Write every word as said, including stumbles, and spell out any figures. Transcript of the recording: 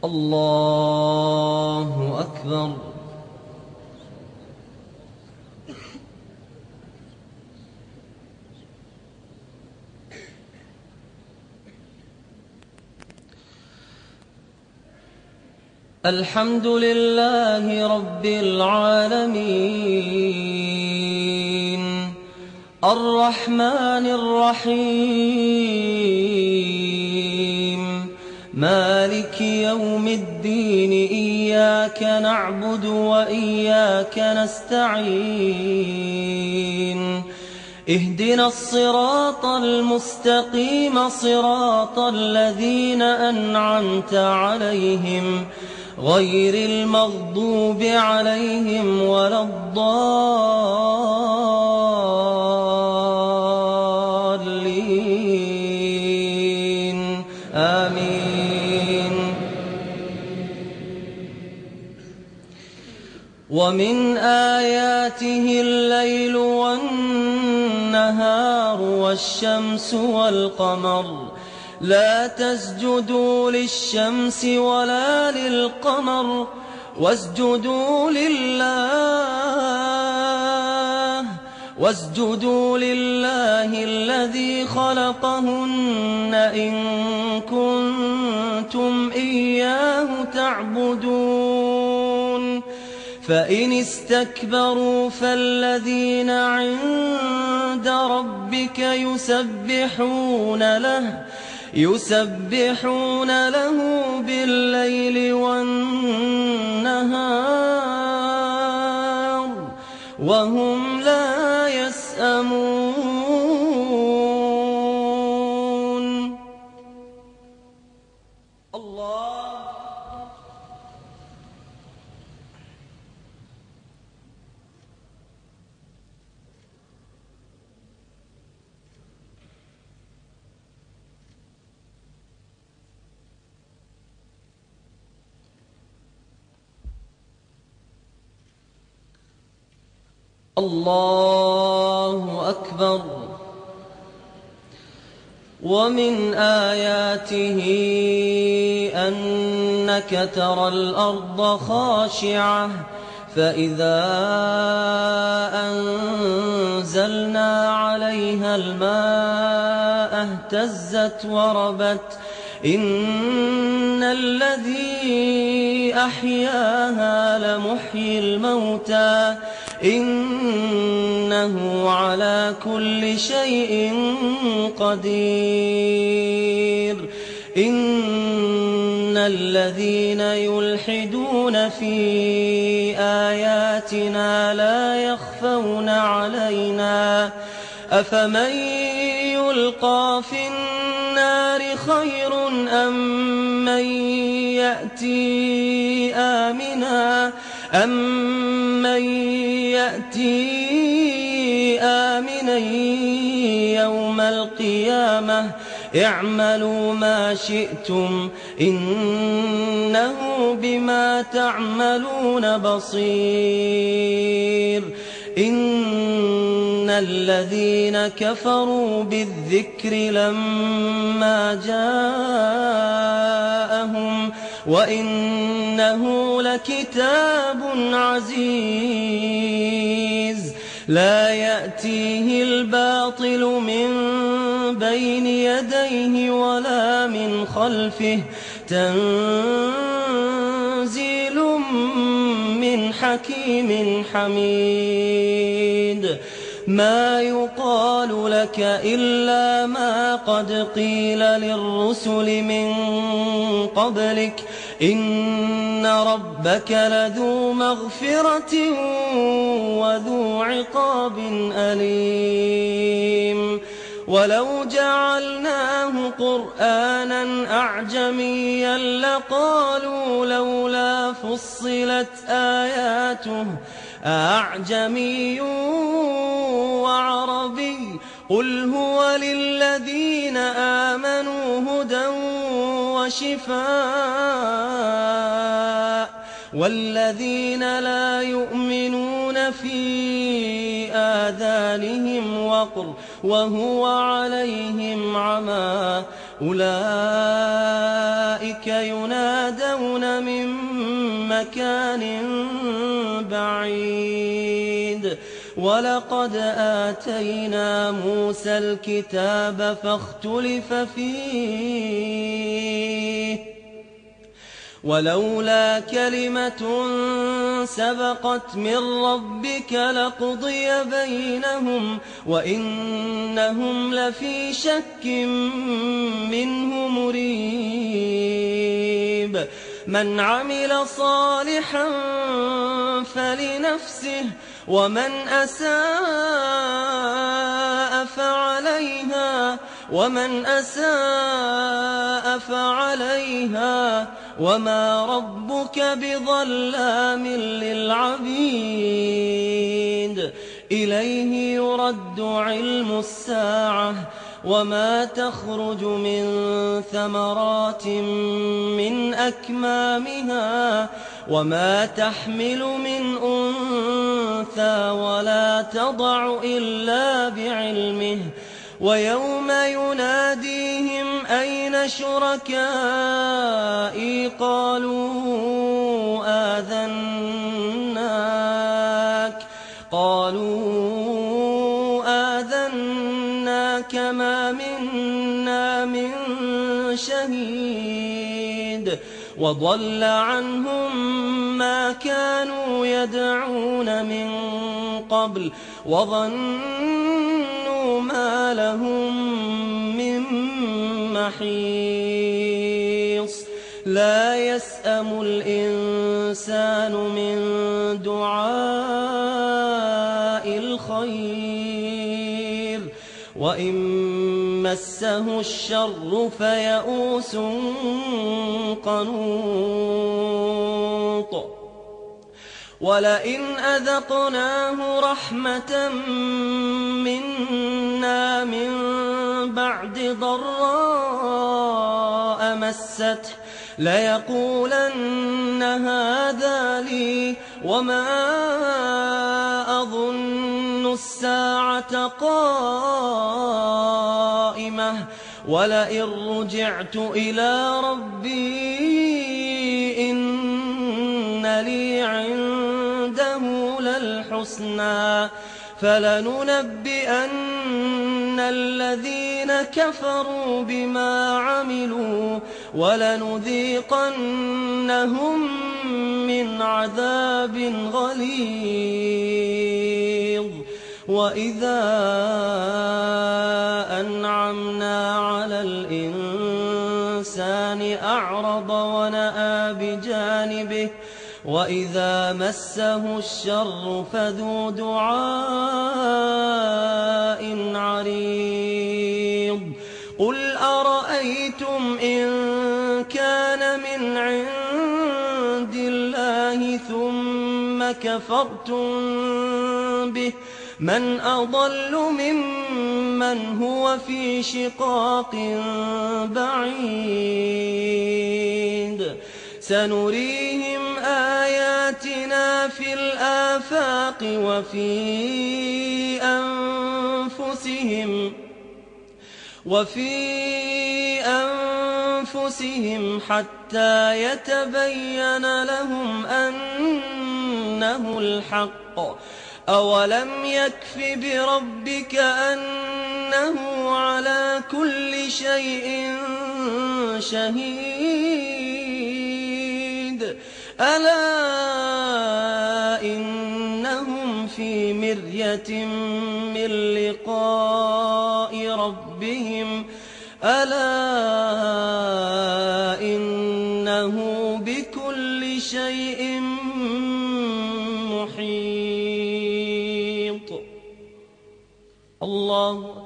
الله أكبر. الحمد لله رب العالمين الرحمن الرحيم مالك يوم الدين إياك نعبد وإياك نستعين اهدنا الصراط المستقيم صراط الذين أنعمت عليهم غير المغضوب عليهم ولا الضالين آمين. ومن آياته الليل والنهار والشمس والقمر لا تسجدوا للشمس ولا للقمر واسجدوا لله واسجدوا لله الذي خلقهن إن كنتم إياه تعبدون. فإن استكبروا فالذين عند ربك يسبحون له يسبحون له بالليل والنهار وهم لا يسأمون. الله الله أكبر. ومن آياته أنك ترى الأرض خاشعة فإذا أنزلنا عليها الماء اهتزت وربت إن الذي أحياها لمحيي الموتى إنه على كل شيء قدير. إن الذين يلحدون في آياتنا لا يخفون علينا أفمن يلقى في النار خير أم من يأتي آمنا أمن يأتي آمنا يوم القيامة اعملوا ما شئتم إنه بما تعملون بصير. إن الذين كفروا بالذكر لما جاءهم وإنه لكتاب عزيز لا يأتيه الباطل من بين يديه ولا من خلفه تنزيل من حكيم حميد. ما يقال لك إلا ما قد قيل للرسل من قبلك إن ربك لذو مغفرة وذو عقاب أليم. ولو جعلناه قرآنا أعجميا لقالوا لولا فصلت آياته أعجمي وعربي قل هو للذين آمنوا هدى وشفاء والذين لا يؤمنون في آذانهم وقر وهو عليهم عمى أولئك ينادون من مكان بعيد ولقد آتينا موسى الكتاب فاختلف فيه ولولا كلمة سبقت من ربك لقضي بينهم وإنهم لفي شك منه مريب من عمل صالحا فلنفسه ومن أساء فعليها ومن أساء فعليها وما ربك بظلام للعبيد إليه يرد علم الساعة وما تخرج من ثمرات من أكمامها وما تحمل من أنثى ولا تضع إلا بعلمه ويوم يناديهم أين شركائي قالوا آذناك قالوا آذناك ما منا من شهيد وضل عنهم ما كانوا يدعون من قبل وظنوا ما لهم من محيص لا يسأم الإنسان من دعاء الخير وإن مسه الشر فيئوس قنوط ولئن أذقناه رحمة منا من بعد ضراء مسته ليقولن هذا لي وما أظن الساعة قائمة ولئن رجعت إلى ربي إن لي عنده للحسنى فلننبئن الذين كفروا بما عملوا ولنذيقنهم من عذاب غليظ وإذا أنعمنا على الإنسان أعرض ونأى بجانبه وإذا مسه الشر فذو دعاء عريض قل أرأيتم إن كان من عند الله ثم كفرتم به من أضل ممن هو في شقاق بعيد سنريهم آياتنا في الآفاق وفي أنفسهم وفي أنفسهم حتى يتبين لهم أنه الحق أولم يكف بربك أنه على كل شيء شهيد ألا إنهم في مرية من لقاء ربهم ألا إنه بكل شيء محيط الله